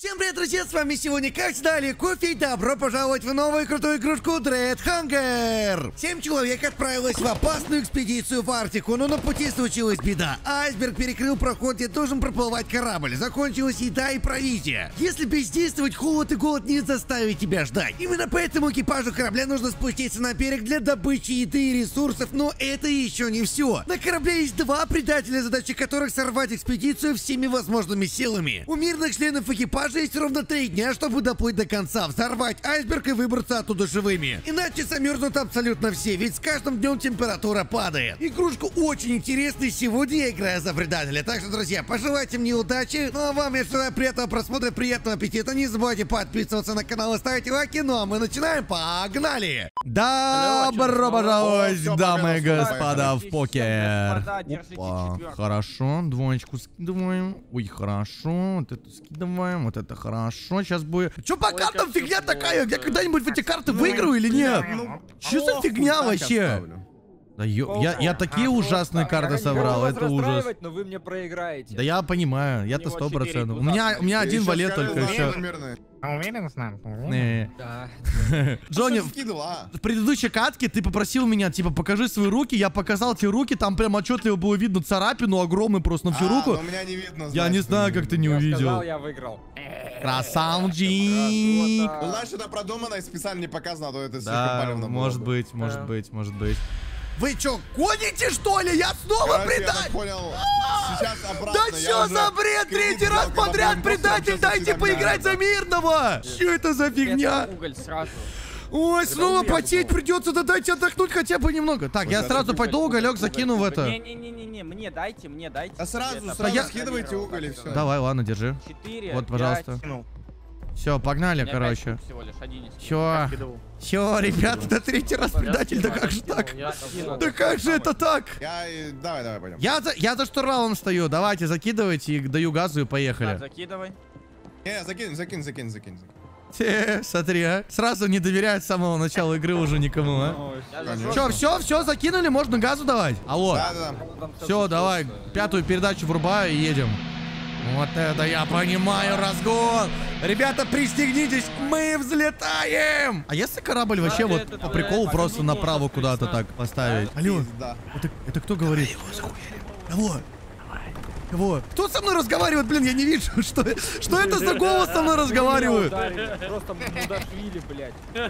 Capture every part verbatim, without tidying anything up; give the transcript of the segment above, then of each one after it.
Всем привет, друзья, с вами сегодня, как всегда, Олег Кофе, и добро пожаловать в новую крутую игрушку Dread Hunger. Семь человек отправилось в опасную экспедицию в Арктику, но на пути случилась беда. Айсберг перекрыл проход, где должен проплывать корабль. Закончилась еда и провизия. Если бездействовать, холод и голод не заставят тебя ждать. Именно поэтому экипажу корабля нужно спуститься на берег для добычи еды и ресурсов, но это еще не все. На корабле есть два предателя, задача которых сорвать экспедицию всеми возможными силами. У мирных членов экипажа есть ровно три дня, чтобы доплыть до конца, взорвать айсберг и выбраться оттуда живыми. Иначе замерзнут абсолютно все, ведь с каждым днем температура падает. Игрушка очень интересная, сегодня я играю за предателя. Так что, друзья, пожелайте мне удачи. Ну а вам я желаю приятного просмотра, приятного аппетита. Не забывайте подписываться на канал и ставить лайки. Ну а мы начинаем, погнали! Добро пожаловать, дамы и господа, в покер. Опа, хорошо, двоечку скидываем. Ой, хорошо, вот это скидываем, вот это хорошо. Сейчас будет... Чё по картам фигня такая? Я когда-нибудь в эти карты выиграю или нет? Что за фигня вообще? Да ё... я, я такие ужасные карты собрал, это ужас. Но вы мне проиграете. Да я понимаю, я-то сто процентов. У меня, у меня один валет только еще. А уверен с нами? Не. Да. Джонни, в предыдущей катке ты попросил меня, типа, покажи свои руки. Я показал тебе руки, там прям отчетливо было видно царапину, огромный просто на всю руку. У меня не видно. Я не знаю, как ты не увидел. Я сказал, я выиграл. Красавчик. Ну, знаешь, это продумано и специально не показано, а то это слишком Да, полезно было может бы. быть, может быть, может быть. Вы чё, гоните, что ли? Я снова Короче, я так предатель! понял, сейчас обратно. Да я чё уже за бред? кредит Третий взял, раз когда подряд был предатель! импостером, Дайте сейчас поиграть за мирного! Чё это за фигня? Уголь сразу. Ой, снова потеть придется, да дайте отдохнуть хотя бы немного. Так, я сразу пойду уголек закину в это. Не-не-не-не, мне дайте, мне дайте. А сразу, Это сразу я- скидывайте уголь и все. Давай, ладно, держи. Четыре. Вот, пожалуйста. Ну, Все, погнали, короче. Всего лишь один из Чё? Чё, ребята, да третий раз предатель, да как же так? Да как же это так? Я... и- Давай, давай, пойдем. Я за, я за штурвалом стою, давайте закидывайте, и даю газу и Так, поехали. закидывай. Не, закинь, закинь, закинь, закинь. Те, смотри, а. Сразу не доверяют с самого начала игры уже никому, а. Конечно. Чё, все, все, закинули, можно газу давать? Алло. Да, да, да. Все, давай, пятую передачу врубаю и едем. Вот это я понимаю разгон. Ребята, пристегнитесь, мы взлетаем. А если корабль вообще вот по приколу просто направо куда-то так поставить? Алло, Да. это, это кто говорит? Кого? Кого? Кто со мной разговаривает? Блин, я не вижу, что, что это за голос со мной разговаривает. Просто мудашвили, блядь. Я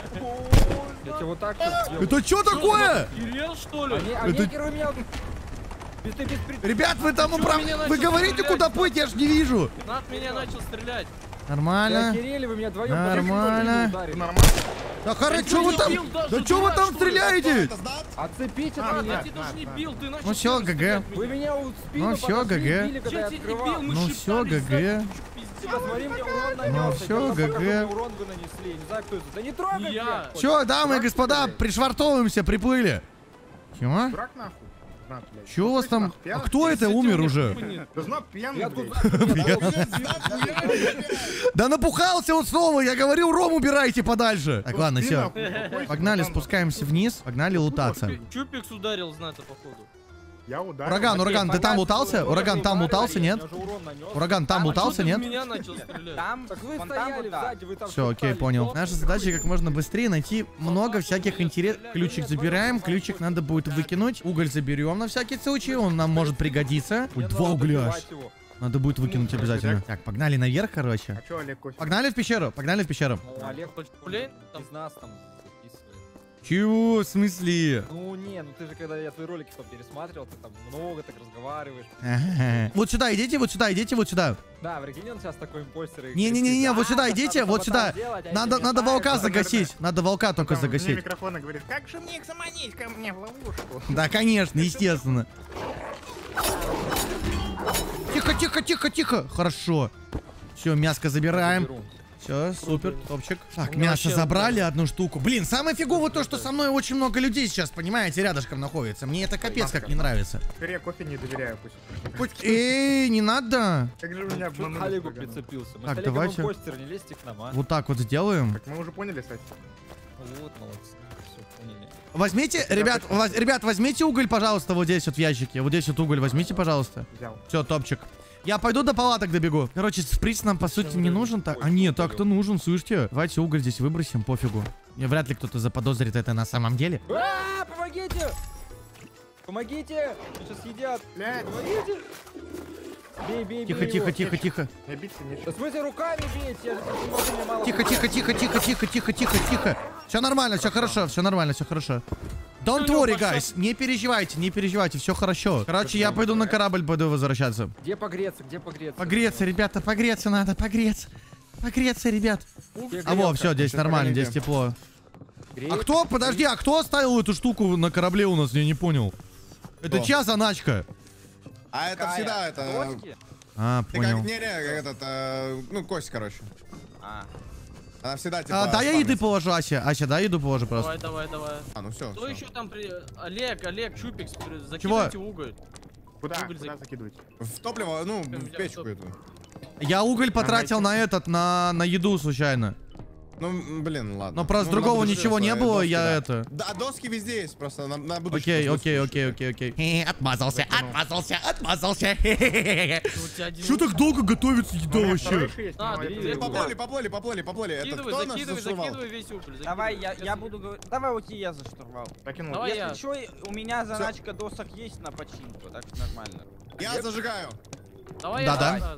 тебе вот так вот сделаю. Это что такое? Кирилл, что ли? Они, они герой меня... Без- без пред- Ребят, вы там Чё управ... меня Вы начал говорите, стрелять? куда плыть, я ж не вижу. Над меня начал стрелять. Я Нормально. Кирилл, вы меня вдвоем Нормально. нормально. Да хорошо, ты что вы не там? бил даже, Да что вы дурак, там что ли? стреляете? Это знат? Отцепите А, от я меня. тебя даже не бил, ты начал Ну всё, стрелять ГГ. Вы меня. меня у спину Ну всё, подошли, ГГ. били, когда Я я тебя не открывал. бил, мы Ну шептались всё, сзади, ГГ. пиздец. Посмотри, мне урон нанес. Ну Я всё, тебе покажу, ГГ. мне урон вы нанесли. Не знаю, кто это. Да не трогай, Не я. блядь. Все, дамы и господа, пришвартовываемся, приплыли. Чего? Дурак нахуй. Знат, блядь. Чё у вас там? Нахуй, А пьяный? кто это умер уже? Да знат пьяный, Я тут... блядь. Да напухался он снова, я говорил, ром убирайте подальше. Так, ладно, Ты все. нахуй, успокойся, Погнали, братан. спускаемся вниз, погнали лутаться. Чупикс ударил, знато, походу. Я ударил. Ураган, ураган, ты там лутался? Ураган там лутался, нет? Ураган там лутался, Что ты в нет? меня начал стрелять? Там, так вы стояли сзади, вы там Все, окей, шептались. понял. Наша задача как можно быстрее найти много всяких интересных. Ключик забираем, ключик надо будет выкинуть. Уголь заберем на всякий случай, он нам может пригодиться. Ой, Мне два надо угля аж. добивать его. Надо будет выкинуть обязательно. Так, погнали наверх, короче. А чё, Олег, кофе? Погнали в пещеру, погнали в пещеру. Ну, Олег Блин, там- из нас там записывает. Чего? В смысле? Ну не, ну ты же когда я твои ролики потом пересматривал, ты там много так разговариваешь. Ага. Вот сюда идите, вот сюда, идите, вот сюда. Да, прикинь, он сейчас такой импостер. и Не-не-не-не, кричит, вот сюда «А, идите, надо вот сюда. саботаж делать, а Надо, эти надо летают». волка загасить. Надо волка только Там вне загасить. микрофона говорит, как же мне их заманить ко мне в ловушку? Да, конечно, естественно. Тихо, тихо, тихо, тихо. Хорошо. Все, мяско забираем. Беру. Все, супер, топчик. Так, У меня мясо вообще- забрали одну штуку. Блин, самое фиговое то, что со мной очень много людей сейчас, понимаете, рядышком находится. Мне это капец как не нравится. Скорее кофе не доверяю, пусть. Пусть- Эй, не надо. Как же вы меня Чё к обманули? Олегу Ураган? прицепился? Мы Так, с Олегом давайте. импостер, не лезьте к нам, а? Вот так вот сделаем. Так мы уже поняли, кстати. Вот, молодцы. Все, поняли. Возьмите, ребят, воз- ребят, возьмите уголь, пожалуйста, вот здесь вот в ящике. Вот здесь вот уголь возьмите, пожалуйста. Взял. Все, топчик. Я пойду до палаток добегу. Короче, сприц нам по сути не нужен. Так, а нет, так-то нужен, слышите? Давайте уголь здесь выбросим, пофигу. Мне вряд ли кто-то заподозрит это на самом деле. А, помогите! Помогите! Сейчас едят. Блядь, Помогите! Бей, бей, Тихо, бей тихо, его. тихо, тихо. я биться не Да в смысле руками бить? Я же не могу, мне мало. Тихо, тихо, тихо, тихо, тихо, тихо, тихо, тихо. Все нормально, все хорошо, все нормально, все хорошо. Don't worry, guys. Не переживайте, не переживайте, все хорошо. Короче, я пойду на корабль, пойду возвращаться. Где погреться, где погреться? Погреться, ребята, погреться надо, погреться. Погреться, ребят. Где А во, грелка? все, здесь Сейчас нормально, погодите. здесь тепло. Греет? А кто, подожди, а кто оставил эту штуку на корабле у нас? Я не понял. Это Кто? чья заначка? А это Какая? всегда это... Доски? А, Ты как, понял. не, не, как этот, э, ну, кость, короче. А. Она всегда типа... А, да, я спамится. еды положу, Ася. Ася, да, еду положу просто. Давай, давай, давай. А, ну все. Кто еще там при... Олег, Олег, Чупикс, при- Чего? закидывайте уголь. Куда? Уголь Куда зак- закидывать? В топливо, ну, Прям в я печку топ- эту. Я уголь потратил на этот, на, на еду случайно. Ну, м, блин, ладно. Но просто Ну, другого на ничего не будущее, было, доски, я да. это... Да, доски везде есть, просто на, на будущее. Окей, просто окей, слушай. окей, окей, окей. Отмазался, отмазался, отмазался. У тебя один Что уголь. так долго готовится еда У меня вообще? второй еще есть, А, но я бери, передаю. бери. Поплыли, поплыли, поплыли, поплыли. Это Закидывай, кто нас закидывай, зашивал? закидывай весь уголь. закидывай. Давай, я, Сейчас я буду говорить. Давай, окей, я за штурвал. Закинул. Давай Если я. что, у меня заначка досок есть на починку, так что нормально. Я зажигаю. Давай Да, я. да.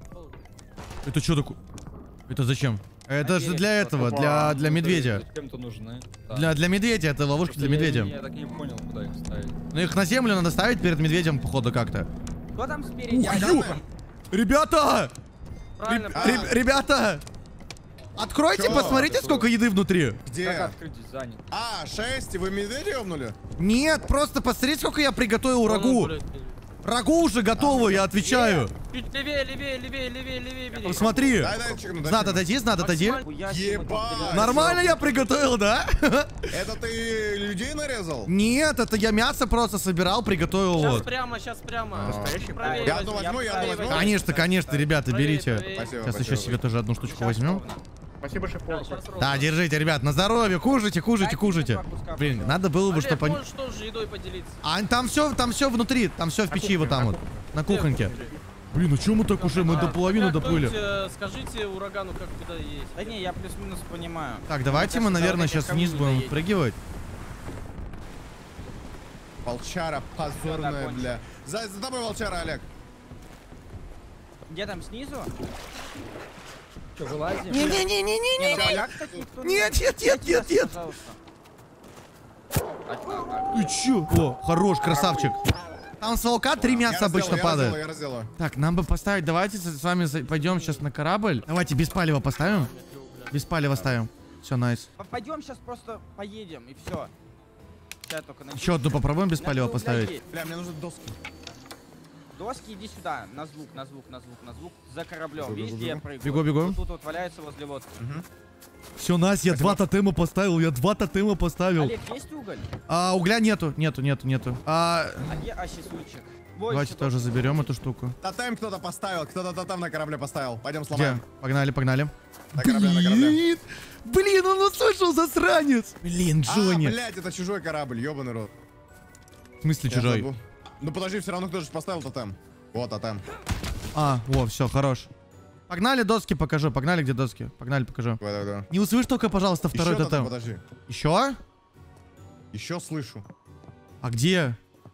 Это что такое? Это зачем? Это же берег для просто. этого, для, для медведя. Зачем-то нужны. Да. Для, для медведя, это ловушки Просто для я- медведя. Я так и не понял, куда их ставить. Ну их на землю надо ставить перед медведем, походу, как-то. Кто там спереди? Ух, А, ё! Ребята! Правильно, Реб- правильно. реб- Ребята! Откройте, Чё? посмотрите, сколько еды внутри. Где? Как открыть здесь занят? А, шесть, и вы медведя ёбнули? Нет, просто посмотрите, сколько я приготовил Вон он, рагу. блядь. Рагу уже готово, я отвечаю. Чуть левее, левее, левее, левее, левее бери. Посмотри. Дай, дай, чекну, дай Знат, чекну. отойди, знат, отойди. Максимально. Ебать. Нормально я приготовил, да? Это ты людей нарезал? Нет, это я мясо просто собирал, приготовил Сейчас вот. прямо, сейчас прямо. Настоящий? Правее Я возьми, одну возьму, я правее одну возьму. возьми. Конечно, конечно, ребята, Правее, берите. правее. Спасибо, Сейчас спасибо, еще себе тоже одну штучку возьмем. Спасибо, шеф. Да, щас ровно. Да, держите, ребят, на здоровье, кушайте, кушайте, Дайте кушайте. мне два куска, Блин, пожалуйста. надо было бы, Олег, чтобы они... можешь тоже едой поделиться? А там все, там все внутри, там все в печи вот там вот, на кухоньке. Где? Блин, ну что мы так уже, мы А, до половины как-нибудь, доплыли. э, Скажите урагану, как куда есть. Да не, я плюс-минус понимаю. Так, давайте мы, кажется, наверное, давайте сейчас ко вниз мне будем доедем. впрыгивать. Волчара позорная, закончил. бля. За, за тобой волчара, Олег. Где там снизу? Что, вылазим? Не-не-не-не-не. Не, ну, я, кстати, никто не- Нет, нет, нет, Дайте нет, мясо, нет. пожалуйста. А, а, Ты чё? О, хорош, красавчик. Там с волка три Я мяса обычно разделаю, я падает. разделаю, я разделаю. Так, нам бы поставить, давайте с с вами за- пойдем сейчас на корабль. Давайте без палева поставим. Без палева ставим. Все, найс. а, Пойдем сейчас просто поедем и все. Сейчас только на Еще одну попробуем без палева поставить. Бля, мне нужны доски. Доски, иди сюда, на звук, на звук, на звук, на звук, за кораблем. Бегу, Видишь, бегу, где я бегу. прыгаю? Бегу, бегу. Вот тут вот валяется возле лодки. Все, Настя, я два тотема поставил, я два тотема поставил. Олег, есть уголь? А, угля нету, нету, нету, нету. А, А где асисульчик? Вот давайте еще тоже заберем эту штуку. Тотем кто-то поставил, кто-то там на корабле поставил. Пойдем Где? сломаем. Погнали, погнали. На корабле, на корабле. Блин, блин, он услышал, засранец. Блин, А, Джонни. блядь, это чужой корабль, ёбаный рот. В смысле Я чужой? забыл. Ну подожди, все равно кто же поставил тотем. Вот тотем. А, во, все, хорош. Погнали, доски покажу, погнали, где доски. Погнали, покажу. Давай, давай, давай. Не услышь только, пожалуйста, второй Еще тотем, тотем. подожди. Еще? Еще слышу. А где?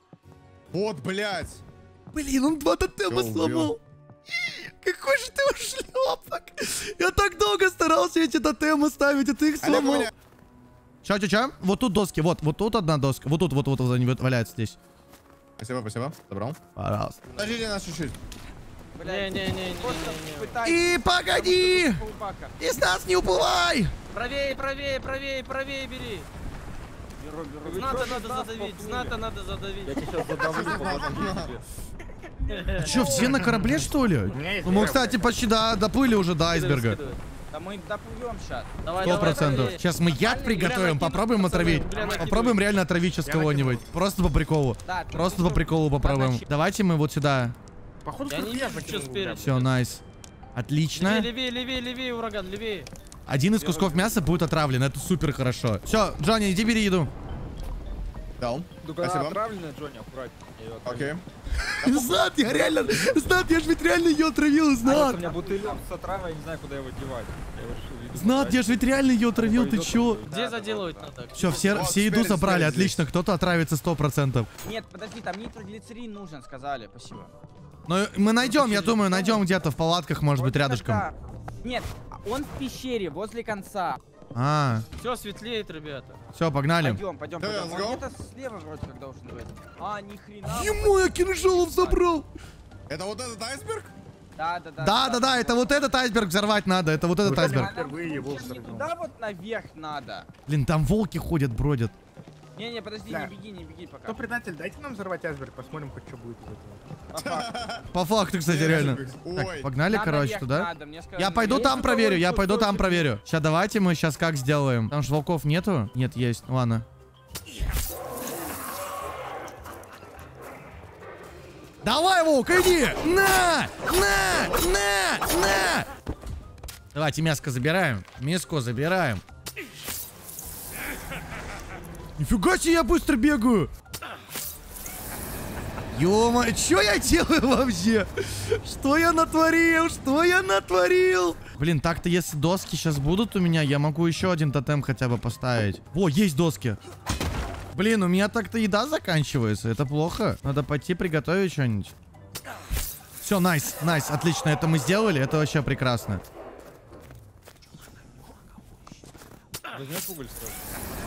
Вот, блядь. Блин, он два тотема Чё, сломал. Какой же ты ушлепок. Я так долго старался эти тотемы ставить, а ты их Олег, сломал. Оля. Чё, чё, чё? Вот тут доски, вот, вот тут одна доска. Вот тут, вот, вот, вот они валяются здесь. Спасибо, спасибо. Забрал. Пожалуйста. Подождите нас чуть-чуть. Блядь, Не-не-не-не-не-не. просто пытаюсь- И погоди! Полбака. И с нас не уплывай! Правее, правее, правее, правее бери. Беру, беру. Вы Зната чё же надо нас задавить, поплыли? зната надо Я задавить. тебя сейчас задавлю, помогу тебе. А чё, все на корабле, что ли? меня есть Ну, мы, две кстати, почти до- доплыли уже до айсберга. Скидывай, Да мы доплывем сейчас. Давай, Сто давай, процентов. правее. Сейчас мы яд приготовим, накидывай, попробуем пацаны, отравить. угля накидывай. Попробуем реально отравить сейчас Я кого-нибудь. Просто по приколу. Да, ты Просто что, по приколу попробуем. подачи- Давайте мы вот сюда. Походу, Я не только я вижу, закинул что угля. спереди. Все, найс. Отлично. Левее, левее, левее, ураган, левее. Один из кусков мяса будет отравлен. Это супер хорошо. Все, Джонни, иди бери еду. Дал. Только она Спасибо. отравленная, Джонни, аккуратнее. Я её отравил. Окей. Знат, я реально... Знат, я ж ведь реально ее отравил, А вот Знат. у меня бутылек с отравой, я не знаю, куда его девать. Я его решил, видимо, Знат, я отправить. ж ведь реально ее отравил, ты Пойдёт чё? он. Где заделывать надо? Все, все, Вот, все еду спереди, собрали, спереди отлично, кто-то отравится сто процентов. Нет, подожди, там нитроглицерин нужен, сказали. Спасибо. Но мы найдем, я думаю, найдем где-то в палатках, может быть, Вот рядышком. тогда- Нет, он в пещере, возле конца. А, Все светлеет, ребята. все, погнали. Пойдем, пойдем, Да, пойдем. let's Он go. где-то слева вроде как должен быть. А, ни хрена. Ему я кинжалов забрал. Это вот этот айсберг? Да, да, да. Да, да, да, это вот этот айсберг взорвать надо, это вот этот Вот айсберг. это впервые его Сейчас не взорвем. туда вот наверх надо. Блин, там волки ходят, бродят. Не-не, подожди, Да. не беги, не беги пока. Кто предатель? Дайте нам взорвать айсберг, посмотрим, хоть что будет из этого. Ага. По факту, кстати, реально. Ой. Так, погнали, Нам короче, наверх туда. надо, мне сказали, Я пойду наверх. там проверю, я пойду там проверю. Сейчас давайте мы сейчас как сделаем. Там же волков нету? Нет, есть. Ладно. Давай, волк, иди! На! На! На! На! Давайте мяско забираем. Мяско забираем. Нифига себе, я быстро бегаю. Ё-моё, что я делаю вообще? Что я натворил? Что я натворил? Блин, так-то если доски сейчас будут у меня, я могу еще один тотем хотя бы поставить. О, есть доски. Блин, у меня так-то еда заканчивается. Это плохо. Надо пойти приготовить что-нибудь. Все, найс, найс, отлично. Это мы сделали, это вообще прекрасно. Возьмешь уголь сразу?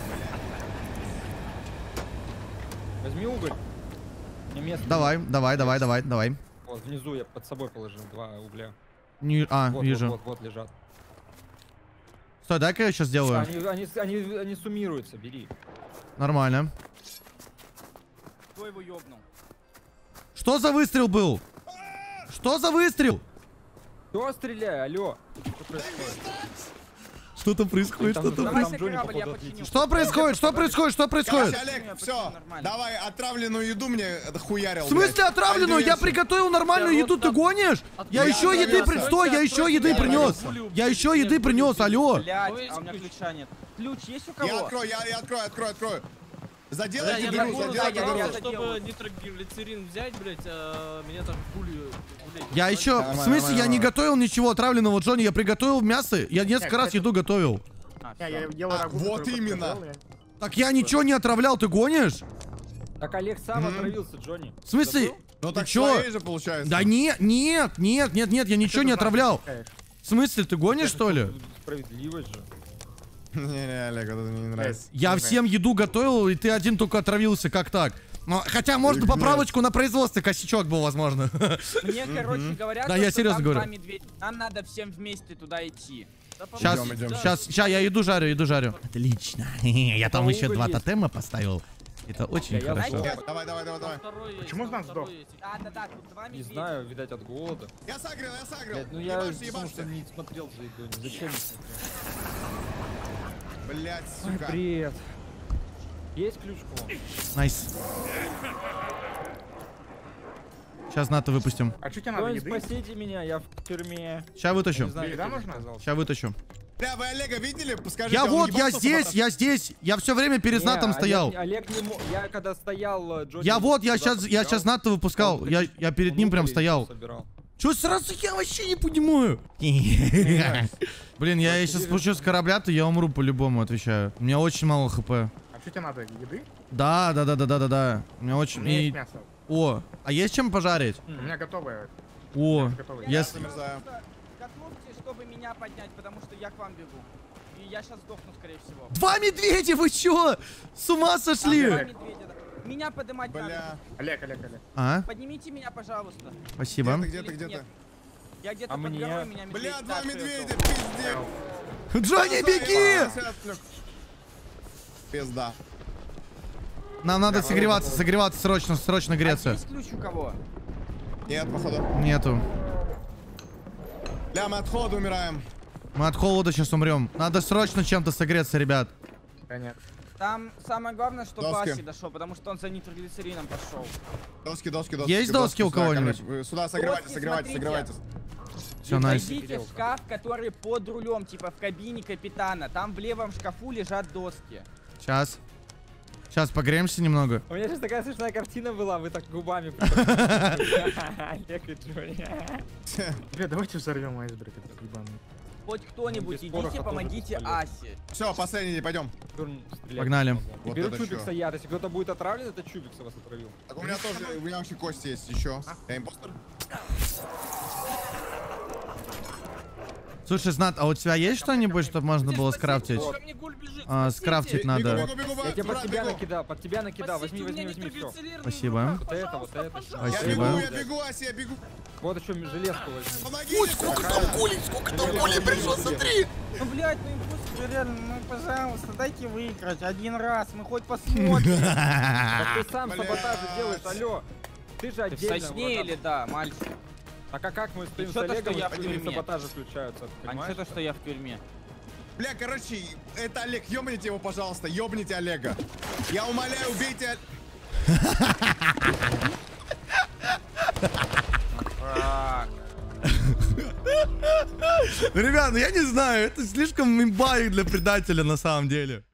Возьми уголь. Мне место. Давай, давай, давай, давай, давай. Вот, внизу я под собой положил два угля. Не- а, Вот, вижу. Вот, вот, вот лежат. Стой, дай-ка я сейчас сделаю. Они, они, они, они суммируются, бери. Нормально. Кто его ёбнул? Что за выстрел был? Что за выстрел? Кто стреляй, алло? Что происходит? Что-то происходит, Там- что-то там- происходит. Давайте Джонни, корабль, я походу, починю. отлетит. Что происходит? Что происходит? Что Короче, происходит? Олег, Почти все, нормально. давай отравленную еду мне хуярил. В смысле блядь. отравленную? Я Пойду приготовил нормальную Я еду, вот ты там- гонишь? Я Откройте, еще еды при... откройте, Стой, я еще откройте, еды я принес. пулю Я еще убью, еды нет, принес, пулю алло. Блядь, Ой, а у меня ключ. ключа нет. Ключ есть у Я кого? открою, я, я открою, открою, открою. Да, Заделайте я беру, дыру, набор заделайте заделайте дыру. забрал, дыру. делаю. чтобы нитроглицерин взять, блять, а меня там пули... блядь, Я ебали. еще... В Нормально, смысле, я нормально. не готовил ничего отравленного, Джонни. Я приготовил мясо. Я несколько Нет, раз это- еду готовил. А, Не, всё. я ел А, рагу, вот который именно. подготовил, я- Так я ничего не отравлял, ты гонишь? Так Олег сам Мгм. отравился, Джонни. В смысле? Забыл? Ну Ты так чё? своей же получается. Да нет, нет, нет, нет, нет, я ничего Ты не туда отравлял. пускаешь. В смысле, ты гонишь, что ли? Справедливость же. Не-не, Олег, вот это мне не нравится. Я Не всем еду готовил, и ты один только отравился, как так? Ну, хотя, может, Игнат. поправочку на производстве косячок был, возможно. Мне, короче, говорят, Да, то, я что серьезно там говорю. два медведя. Нам надо всем вместе туда идти. Да, Сейчас, помогите, идем. да. сейчас, сейчас, я еду жарю, еду жарю. Отлично. Я там Там еще уголь два есть. тотема поставил. Это очень Да, я хорошо. знаю. Давай, давай, давай, давай. Второй есть, Почему там знак второй сдох? есть. Да, да, да, тут два Не медведя. знаю, видать от голода. Я сагрил, я сагрил. Блядь, ну я Ебашься, потому что ебашься. не смотрел за едой. Зачем не смотрел? Блять, Ой, сука. бред. Есть ключ к вам? Найс. Сейчас НАТО выпустим. А что тебе надо, Кто-нибудь еды? спасите меня, я в тюрьме. Сейчас Не вытащу. знаю, Еда кто нужна? сказал. Сейчас вытащу. Бля, вы Олега видели? Скажите, Я он вот, я ебался здесь, потом? я здесь. Я все время перед Не, натом Олег стоял. не- Олег не мог. Я когда стоял, э, Джонни... Я вот, я туда сейчас, я подбегал, сейчас НАТО выпускал. он Я, такие- я перед он ним прям уголь стоял. собирал. Че сразу я вообще не понимаю? Блин, я сейчас спущусь с корабля, то я умру по-любому, отвечаю. У меня очень мало хп. А что тебе надо, еды? Да, да, да, да, да, да, да. У меня У очень... меня есть и- мясо. О, а есть чем пожарить? У меня готовое. О, готовое. я... Я с- замерзаю. Готовьте, чтобы меня поднять, потому что я к вам бегу. И я сейчас сдохну, скорее всего. Два медведя, вы чё? С ума Два сошли? медведя, да. Меня поднимать надо. Бля. Олег, Олег, Олег. А, Поднимите меня, пожалуйста. спасибо. Где-то, где-то, Или где-то. нет? Я где-то А под мне? горой, меня медведь Бля, два дальше медведя, это. пиздец. Джонни, беги! Пизда. Нам надо согреваться, согреваться срочно, срочно А греться. есть ключ у кого? Нет, походу. Нету. Бля, мы от холода умираем. Мы от холода сейчас умрем. Надо срочно чем-то согреться, ребят. Да нет. Там самое главное, что Доски. Баси дошел, потому что он за нитроглицерином пошел. Доски, доски, доски. Есть доски у сюда, кого-нибудь? короче, вы Сюда согревайтесь, Доски, согревайтесь, смотрите. согревайтесь. Все, найс. Зайдите в шкаф, который под рулем, типа в кабине капитана. Там в левом шкафу лежат доски. Сейчас. Сейчас погреемся немного. У меня сейчас такая смешная картина была, вы так губами. Олег и Джонни. Бля, давайте взорвем айсберг этот ебаный. Хоть кто-нибудь, Без пороха идите, тоже помогите полез. Асе. Все, последний, пойдем. Погнали. Вот Беру это Чубикса чё? я. Если кто-то будет отравлен, это Чубикса вас отравил. Так у меня тоже, у меня вообще кости есть еще. Я импостер? Слушай, Знат, а у тебя есть что-нибудь, чтобы можно было скрафтить? Ко мне гуль бежит, А, спасите. скрафтить Бегу, надо. бегу, бегу, Я тебе брат, под тебя бегу. накидал, под тебя накидал. Спасите, Возьми, у возьми, меня возьми все. нитроглицерин в Спасибо. руках, Вот это, пожалуйста, вот это. пожалуйста. Я Спасибо. бегу, я бегу, Ася, я бегу. Вот еще железку возьми. Помогите. Сколько там гулей, сколько там гулей пришло, смотри. Ну, блядь, ну импостер, реально, ну, пожалуйста, дайте выиграть один раз, мы хоть посмотрим. Так ты сам Блядь. саботажи делаешь, алло. Ты же Ты в отдельно. сосне вот или да, мальчик? так. А как мы стоим с Чё-то, Олегом, что я и в в тюрьме тюрьме. саботажи включаются, ты А не понимаешь? то, что я в тюрьме. Бля, короче, это Олег, ёбните его, пожалуйста, ёбните Олега. Я умоляю, убейте Олега. Так. Ребят, ну я не знаю, это слишком имбай для предателя на самом деле.